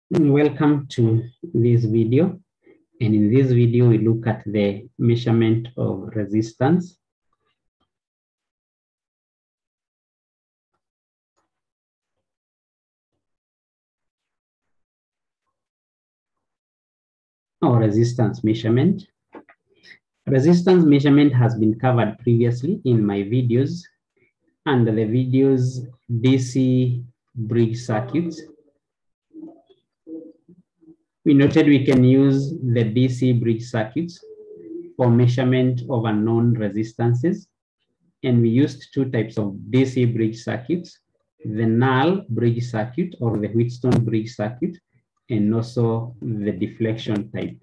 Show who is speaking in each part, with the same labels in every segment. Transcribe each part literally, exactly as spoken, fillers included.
Speaker 1: Welcome to this video, and in this video we look at the measurement of resistance. Or resistance measurement. Resistance measurement has been covered previously in my videos, and the videos D C bridge circuits. We noted we can use the D C bridge circuits for measurement of unknown resistances. And we used two types of D C bridge circuits, the null bridge circuit or the Wheatstone bridge circuit, and also the deflection type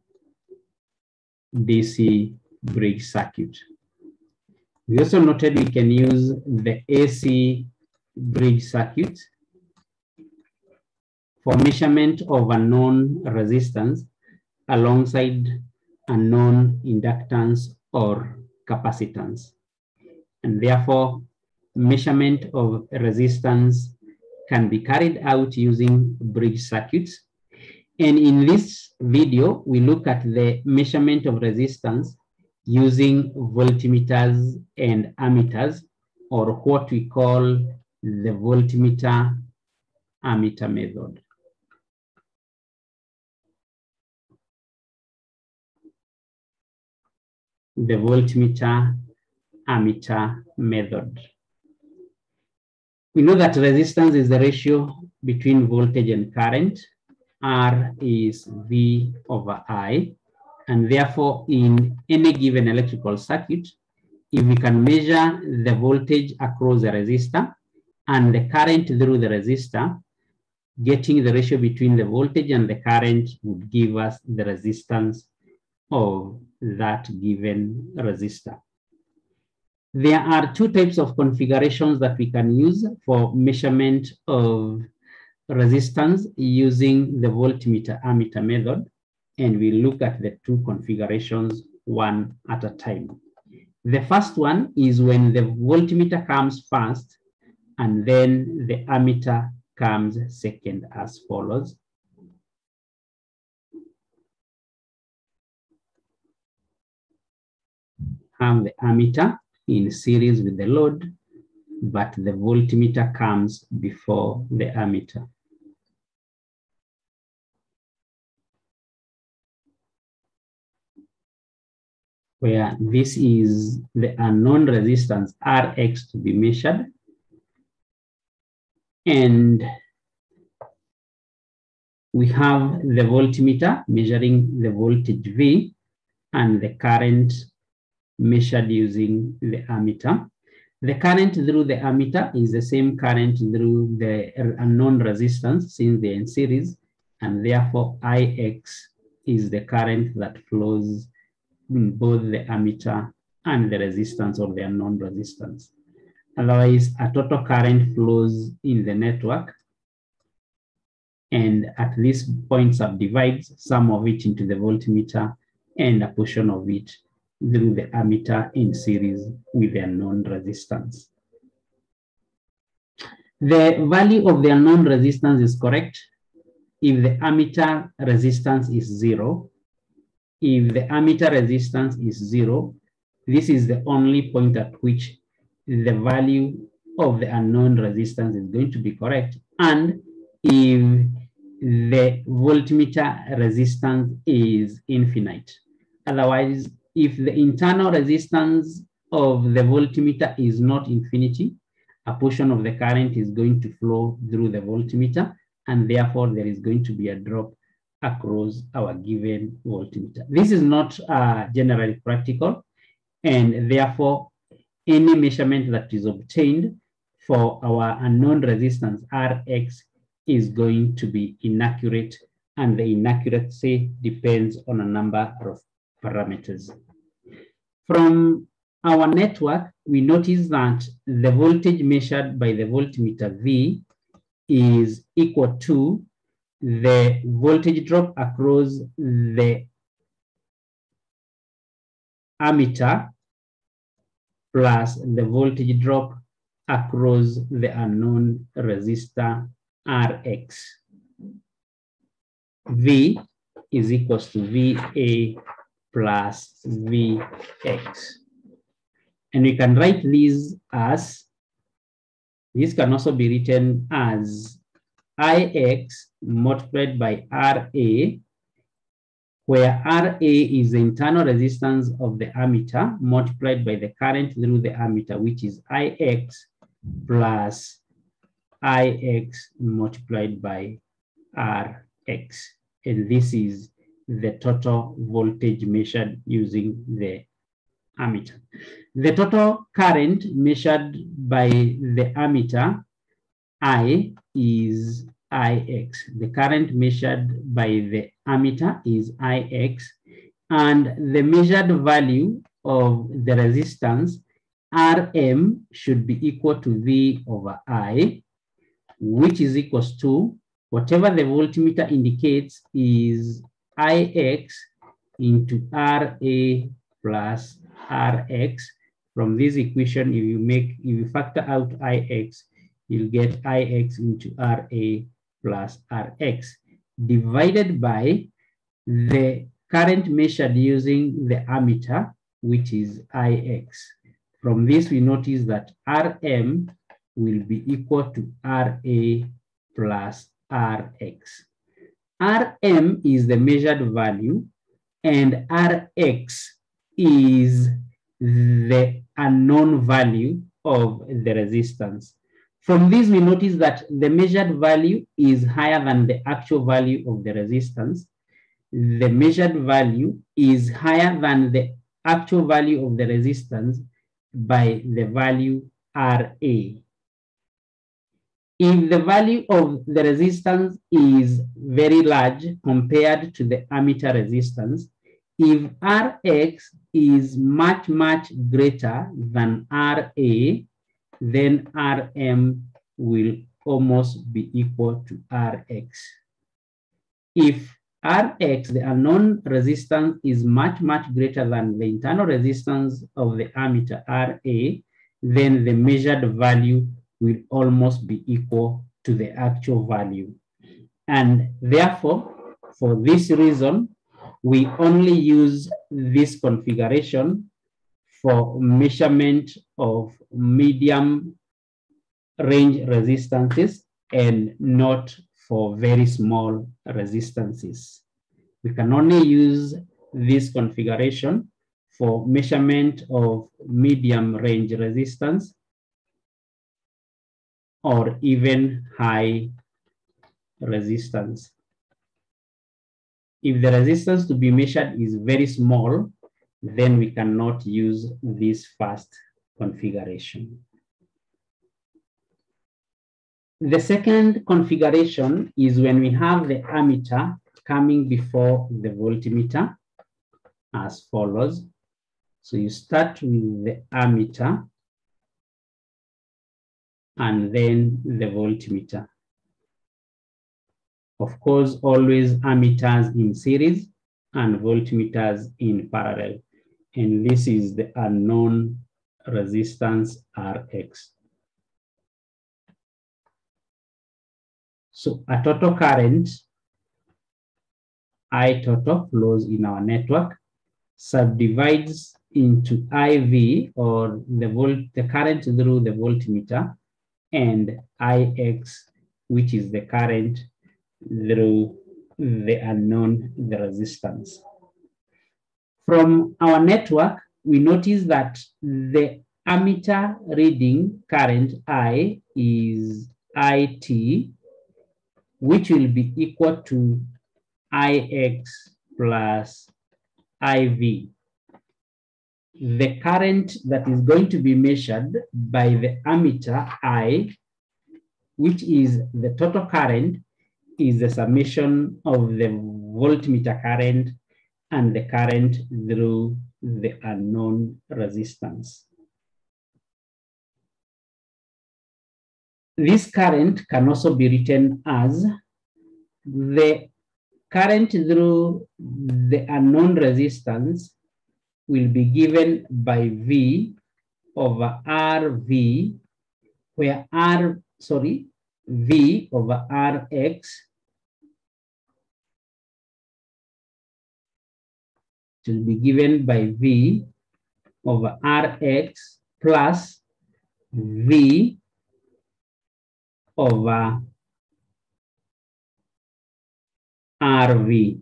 Speaker 1: D C bridge circuit. We also noted we can use the A C bridge circuit for measurement of unknown resistance alongside unknown inductance or capacitance. And therefore, measurement of resistance can be carried out using bridge circuits. And in this video, we look at the measurement of resistance using voltmeters and ammeters, or what we call the voltmeter ammeter method. The voltmeter ammeter method. We know that resistance is the ratio between voltage and current. R is V over I. And therefore, in any given electrical circuit, if we can measure the voltage across the resistor and the current through the resistor, getting the ratio between the voltage and the current would give us the resistance of that given resistor. There are two types of configurations that we can use for measurement of resistance using the voltmeter ammeter method, and we look at the two configurations one at a time. The first one is when the voltmeter comes first and then the ammeter comes second, as follows. Have the ammeter in series with the load, but the voltmeter comes before the ammeter. Where this is the unknown resistance R X to be measured, and we have the voltmeter measuring the voltage V and the current measured using the ammeter. The current through the ammeter is the same current through the unknown resistance since they're in series, and therefore I X is the current that flows in both the ammeter and the resistance or the unknown resistance. Otherwise, a total current flows in the network, and at this point subdivides some of it into the voltmeter and a portion of it through the ammeter in series with the unknown resistance. The value of the unknown resistance is correct if the ammeter resistance is zero. If the ammeter resistance is zero, this is the only point at which the value of the unknown resistance is going to be correct. And if the voltmeter resistance is infinite. Otherwise, if the internal resistance of the voltmeter is not infinity, a portion of the current is going to flow through the voltmeter, and therefore there is going to be a drop across our given voltmeter. This is not uh, generally practical, and therefore any measurement that is obtained for our unknown resistance R X is going to be inaccurate, and the inaccuracy depends on a number of parameters. From our network, we notice that the voltage measured by the voltmeter V is equal to the voltage drop across the ammeter plus the voltage drop across the unknown resistor R X. V is equals to V A plus V X. And we can write these as, this can also be written as I X multiplied by R A, where R A is the internal resistance of the ammeter multiplied by the current through the ammeter, which is I X plus I X multiplied by R X. And this is the total voltage measured using the ammeter. The total current measured by the ammeter, I, is I X. The current measured by the ammeter is I X, and the measured value of the resistance, R M, should be equal to V over I, which is equals to whatever the voltmeter indicates is I X into R A plus R X. From this equation, if you make, if you factor out I X, you'll get I X into R A plus R X divided by the current measured using the ammeter, which is I X. From this, we notice that R M will be equal to R A plus R X. R M is the measured value and R X is the unknown value of the resistance. From this, we notice that the measured value is higher than the actual value of the resistance. The measured value is higher than the actual value of the resistance by the value R A. If the value of the resistance is very large compared to the ammeter resistance, if R X is much, much greater than R A, then R M will almost be equal to R X. If R X, the unknown resistance, is much, much greater than the internal resistance of the ammeter R A, then the measured value will almost be equal to the actual value. And therefore, for this reason, we only use this configuration for measurement of medium range resistances and not for very small resistances. We can only use this configuration for measurement of medium range resistance or even high resistance. If the resistance to be measured is very small, then we cannot use this first configuration. The second configuration is when we have the ammeter coming before the voltmeter as follows. So you start with the ammeter and then the voltmeter. Of course, always ammeters in series and voltmeters in parallel. And this is the unknown resistance R X. So a total current, I total, flows in our network, subdivides into I V, or the volt, the current through the voltmeter, and I X, which is the current through the unknown, the resistance. From our network, we notice that the ammeter reading current I is I T, which will be equal to I X plus I V. The current that is going to be measured by the ammeter I, which is the total current, is the summation of the voltmeter current and the current through the unknown resistance. This current can also be written as the current through the unknown resistance will be given by V over R V, where R, sorry, V over R X it will be given by V over Rx plus V over R V.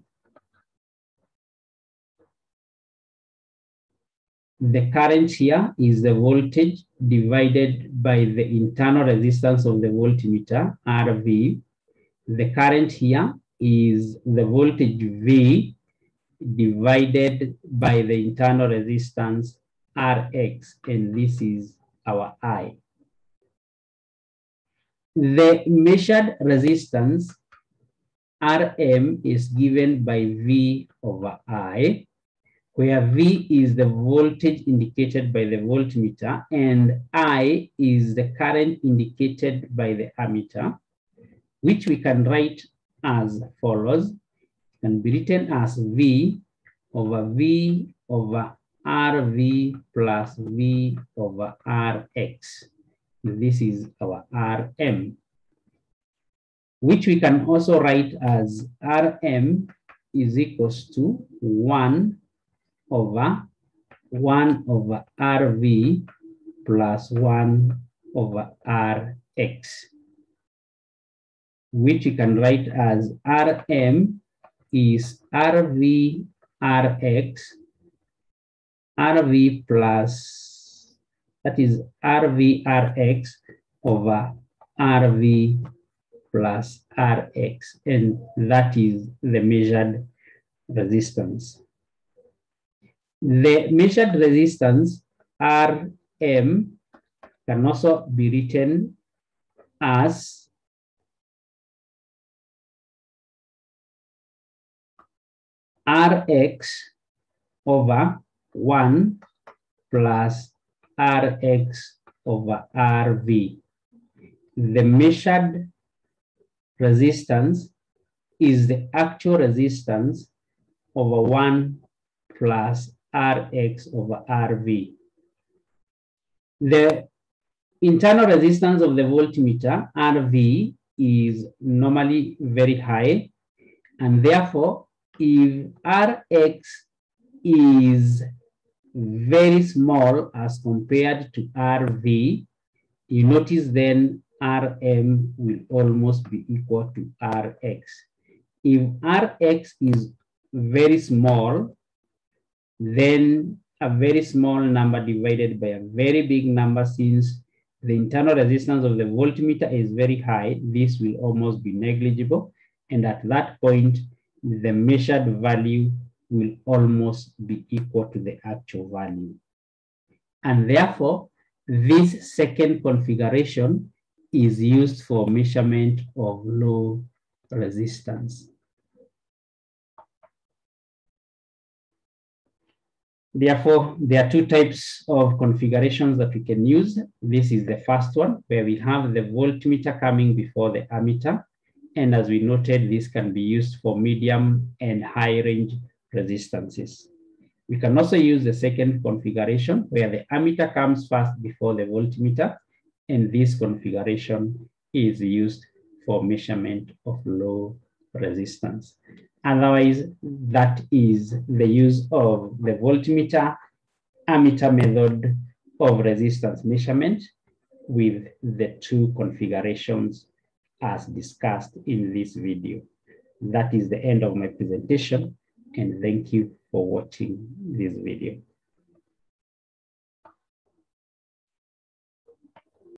Speaker 1: The current here is the voltage divided by the internal resistance of the voltmeter, R V. The current here is the voltage V divided by the internal resistance, R X, and this is our I. The measured resistance, R M, is given by V over I, where V is the voltage indicated by the voltmeter and I is the current indicated by the ammeter, which we can write as follows. It can be written as V over V over R V plus V over R X. This is our R M, which we can also write as R M is equals to one over one over R V plus one over R X, which you can write as R M is R V R X, R V plus, that is R V R X over R V plus R X, and that is the measured resistance. The measured resistance, R M, can also be written as R X over one plus R X over R V. The measured resistance is the actual resistance over one plus R X over R V. The internal resistance of the voltmeter, R V, is normally very high, and therefore, if R X is very small as compared to R V, you notice then R M will almost be equal to R X. If R X is very small, then a very small number divided by a very big number, since the internal resistance of the voltmeter is very high, this will almost be negligible. And at that point, the measured value will almost be equal to the actual value. And therefore, this second configuration is used for measurement of low resistance. Therefore, there are two types of configurations that we can use. This is the first one, where we have the voltmeter coming before the ammeter. And as we noted, this can be used for medium and high range resistances. We can also use the second configuration, where the ammeter comes first before the voltmeter, and this configuration is used for measurement of low resistance. Otherwise, that is the use of the voltmeter ammeter method of resistance measurement with the two configurations as discussed in this video. That is the end of my presentation, and thank you for watching this video.